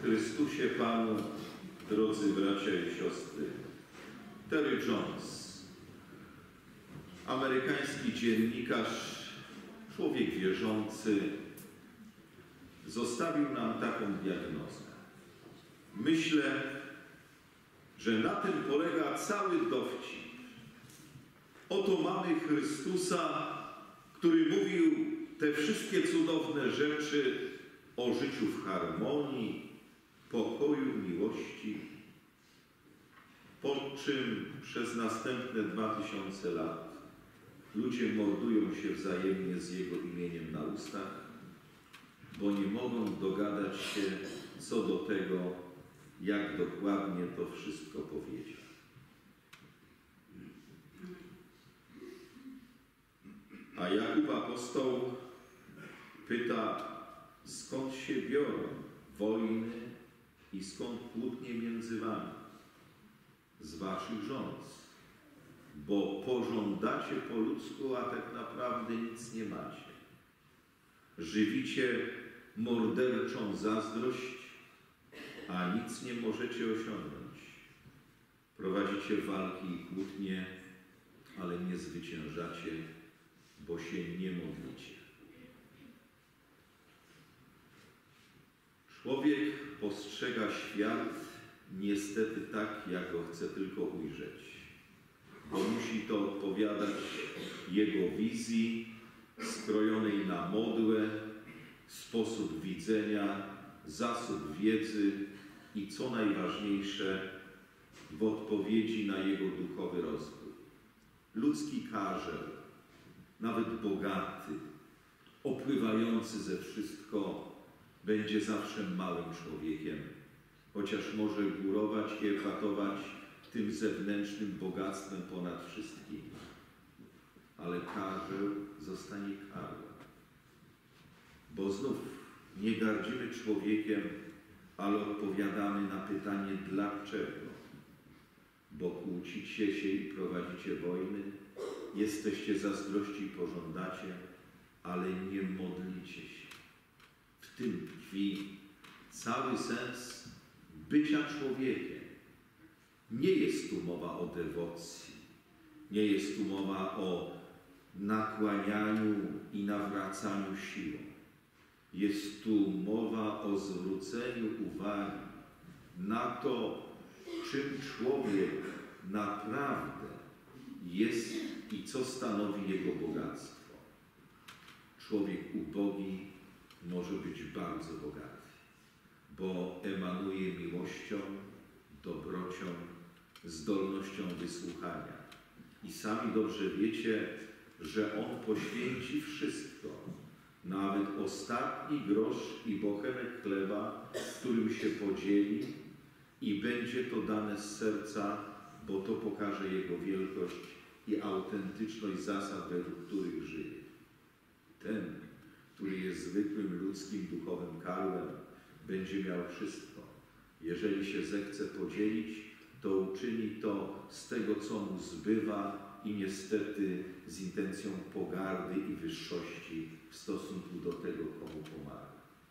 Chrystusie Panu, drodzy bracia i siostry. Terry Jones, amerykański dziennikarz, człowiek wierzący, zostawił nam taką diagnozę. Myślę, że na tym polega cały dowcip. Oto mamy Chrystusa, który mówił te wszystkie cudowne rzeczy o życiu w harmonii, pokoju, miłości, po czym przez następne 2000 lat ludzie mordują się wzajemnie z Jego imieniem na ustach, bo nie mogą dogadać się co do tego, jak dokładnie to wszystko powiedział. A Jakub apostoł pyta, skąd się biorą wojny i skąd kłótnie między wami? Z waszych rządz, bo pożądacie po ludzku, a tak naprawdę nic nie macie. Żywicie morderczą zazdrość, a nic nie możecie osiągnąć. Prowadzicie walki i kłótnie, ale nie zwyciężacie, bo się nie modlicie. Człowiek postrzega świat niestety tak, jak go chce tylko ujrzeć, bo musi to odpowiadać jego wizji, skrojonej na modłę, sposób widzenia, zasób wiedzy i co najważniejsze, w odpowiedzi na jego duchowy rozwój. Ludzki karzeł, nawet bogaty, opływający ze wszystko, będzie zawsze małym człowiekiem, chociaż może górować i epatować tym zewnętrznym bogactwem ponad wszystkim. Ale karzeł zostanie karłem. Bo znów nie gardzimy człowiekiem, ale odpowiadamy na pytanie dlaczego. Bo kłócicie się i prowadzicie wojny, jesteście zazdrości i pożądacie, ale nie modlicie się. W tym tkwi cały sens bycia człowiekiem. Nie jest tu mowa o dewocji, nie jest tu mowa o nakłanianiu i nawracaniu siłą. Jest tu mowa o zwróceniu uwagi na to, czym człowiek naprawdę jest i co stanowi jego bogactwo. Człowiek ubogi może być bardzo bogaty, bo emanuje miłością, dobrocią, zdolnością wysłuchania. I sami dobrze wiecie, że On poświęci wszystko, nawet ostatni grosz i bochenek chleba, którym się podzieli, i będzie to dane z serca, bo to pokaże Jego wielkość i autentyczność zasad, według których żyje. Ten, który jest zwykłym ludzkim duchowym karłem, będzie miał wszystko. Jeżeli się zechce podzielić, to uczyni to z tego, co mu zbywa i niestety z intencją pogardy i wyższości w stosunku do tego, komu pomaga.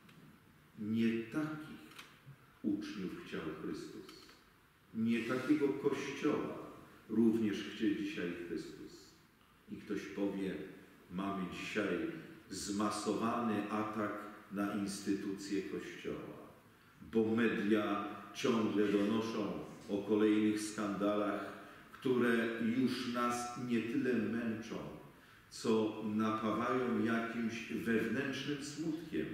Nie takich uczniów chciał Chrystus. Nie takiego Kościoła również chce dzisiaj Chrystus. I ktoś powie, mamy dzisiaj zmasowany atak na instytucje Kościoła, bo media ciągle donoszą o kolejnych skandalach, które już nas nie tyle męczą, co napawają jakimś wewnętrznym smutkiem.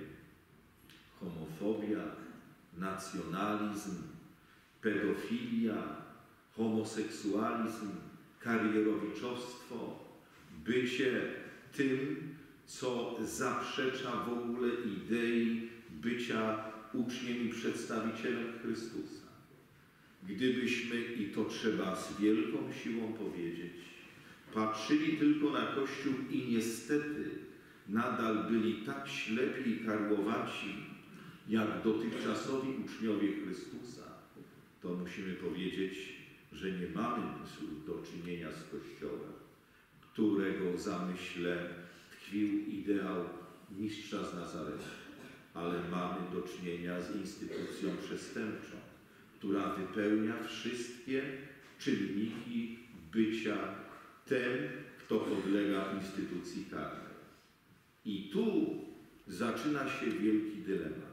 Homofobia, nacjonalizm, pedofilia, homoseksualizm, karierowiczostwo, bycie tym, co zaprzecza w ogóle idei bycia uczniem i przedstawicielem Chrystusa. Gdybyśmy, i to trzeba z wielką siłą powiedzieć, patrzyli tylko na Kościół i niestety nadal byli tak ślepi i karłowaci, jak dotychczasowi uczniowie Chrystusa, to musimy powiedzieć, że nie mamy do czynienia z Kościołem, którego zamyśle tkwił ideał mistrza z Nazaretu. ale mamy do czynienia z instytucją przestępczą, która wypełnia wszystkie czynniki bycia tym, kto podlega instytucji karnej. I tu zaczyna się wielki dylemat.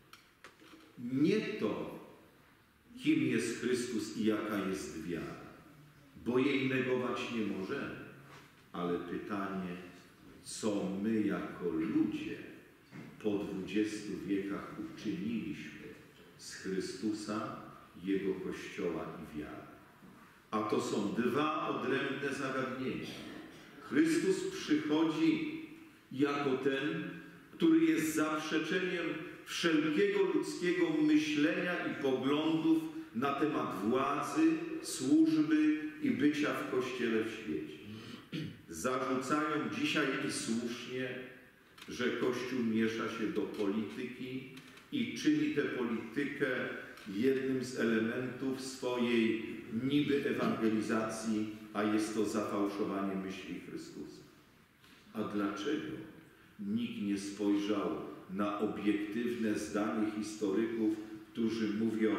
Nie to, kim jest Chrystus i jaka jest wiara, bo jej negować nie możemy, ale pytanie, co my jako ludzie po 20 wiekach uczyniliśmy z Chrystusa, Jego Kościoła i wiary. A to są dwa odrębne zagadnienia. Chrystus przychodzi jako ten, który jest zaprzeczeniem wszelkiego ludzkiego myślenia i poglądów na temat władzy, służby i bycia w Kościele w świecie. Zarzucają dzisiaj i słusznie, że Kościół miesza się do polityki i czyni tę politykę jednym z elementów swojej niby ewangelizacji, a jest to zafałszowanie myśli Chrystusa. A dlaczego nikt nie spojrzał na obiektywne zdanie historyków, którzy mówią,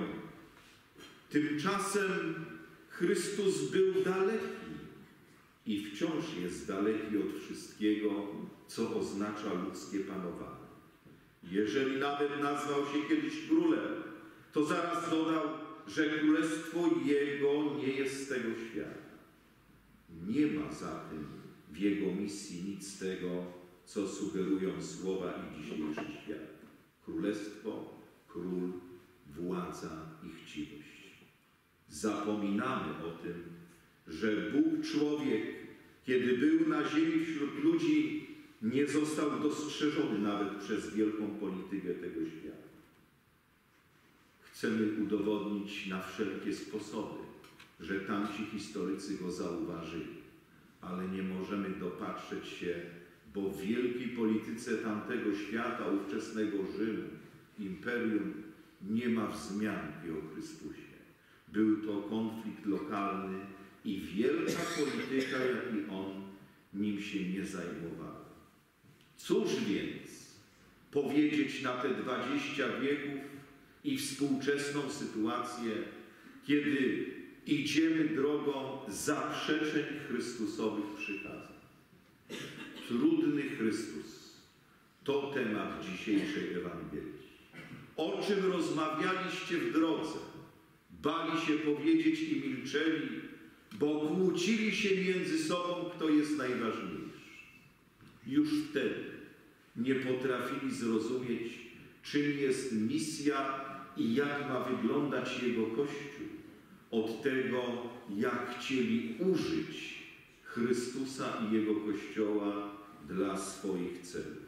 tymczasem Chrystus był daleki i wciąż jest daleki od wszystkiego, co oznacza ludzkie panowanie. Jeżeli nawet nazwał się kiedyś królem, to zaraz dodał, że królestwo Jego nie jest z tego świata. Nie ma zatem w Jego misji nic z tego, co sugerują słowa i dzisiejszy świat. Królestwo, król, władza i chciwość. Zapominamy o tym, że Bóg człowiek, kiedy był na ziemi wśród ludzi, nie został dostrzeżony nawet przez wielką politykę tego świata. Chcemy udowodnić na wszelkie sposoby, że tamci historycy go zauważyli, ale nie możemy dopatrzeć się, bo w wielkiej polityce tamtego świata, ówczesnego Rzymu, imperium, nie ma wzmianki o Chrystusie. Był to konflikt lokalny i wielka polityka, jak i on, nim się nie zajmowała. Cóż więc powiedzieć na te 20 wieków i współczesną sytuację, kiedy idziemy drogą zaprzeczeń Chrystusowych przykazań? Trudny Chrystus to temat dzisiejszej Ewangelii. O czym rozmawialiście w drodze? Bali się powiedzieć i milczeli, bo kłócili się między sobą, kto jest najważniejszy. Już wtedy nie potrafili zrozumieć, czym jest misja i jak ma wyglądać Jego Kościół, od tego, jak chcieli użyć Chrystusa i Jego Kościoła dla swoich celów.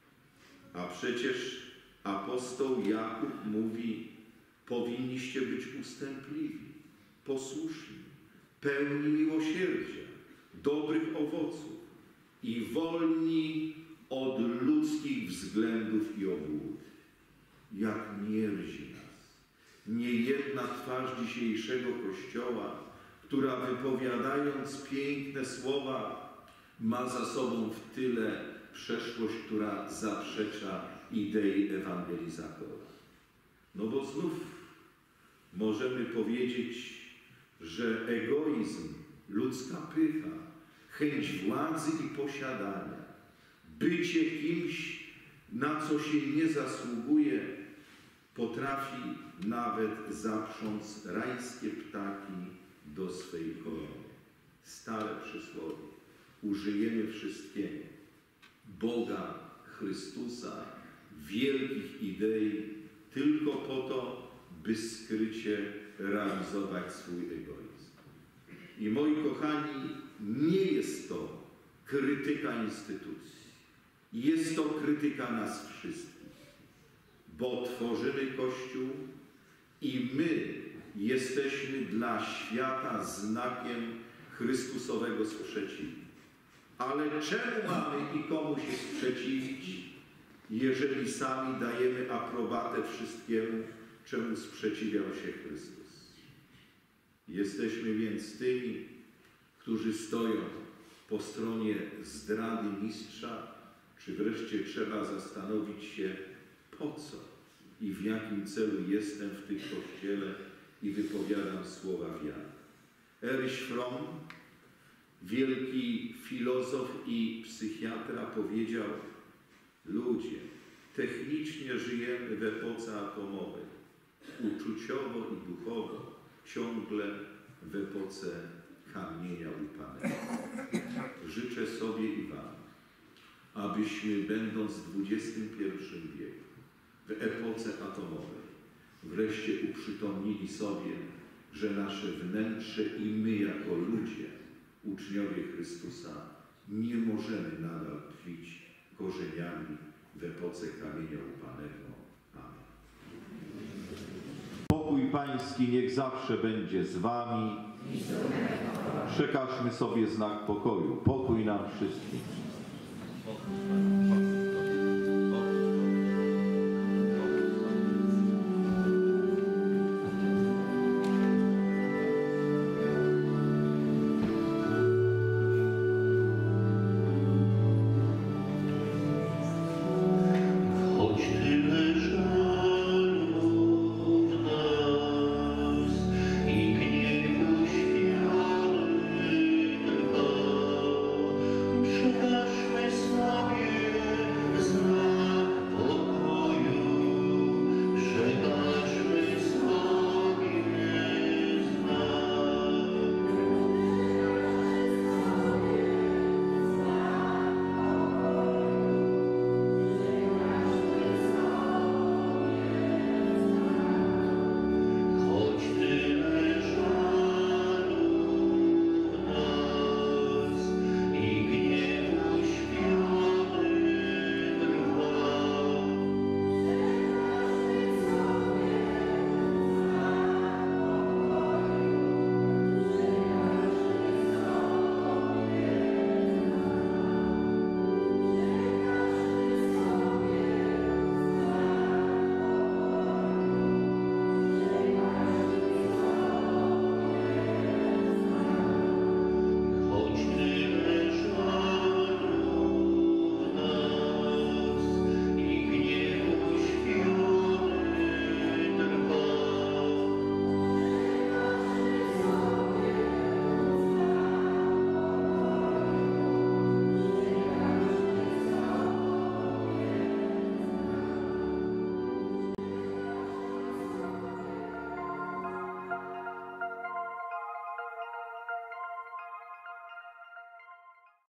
A przecież apostoł Jakub mówi, powinniście być ustępliwi, posłuszni, pełni miłosierdzia, dobrych owoców i wolni od ludzkich względów i obłud. Jak mierzi nas niejedna twarz dzisiejszego Kościoła, która wypowiadając piękne słowa ma za sobą w tyle przeszłość, która zaprzecza idei ewangelizatora. No bo znów możemy powiedzieć, że egoizm, ludzka pycha, chęć władzy i posiadania, bycie kimś, na co się nie zasługuje, potrafi nawet zaprząc rajskie ptaki do swej korony. Stare przysłowie. Użyjemy wszystkiego. Boga, Chrystusa, wielkich idei, tylko po to, by skrycie realizować swój egoizm. I moi kochani, nie jest to krytyka instytucji. Jest to krytyka nas wszystkich, bo tworzymy Kościół i my jesteśmy dla świata znakiem Chrystusowego sprzeciwu. Ale czemu mamy i komu się sprzeciwić, jeżeli sami dajemy aprobatę wszystkiemu, czemu sprzeciwiał się Chrystus? Jesteśmy więc tymi, którzy stoją po stronie zdrady mistrza, czy wreszcie trzeba zastanowić się, po co i w jakim celu jestem w tym Kościele i wypowiadam słowa wiary. Erich Fromm, wielki filozof i psychiatra, powiedział: ludzie, technicznie żyjemy w epoce atomowej, uczuciowo i duchowo ciągle w epoce kamienia łupanego. Życzę sobie i Wam, abyśmy, będąc w XXI wieku, w epoce atomowej, wreszcie uprzytomnili sobie, że nasze wnętrze i my jako ludzie, uczniowie Chrystusa, nie możemy nadal tkwić korzeniami w epoce kamienia łupanego. Amen. Pokój Pański niech zawsze będzie z Wami. Przekażmy sobie znak pokoju. Pokój nam wszystkim.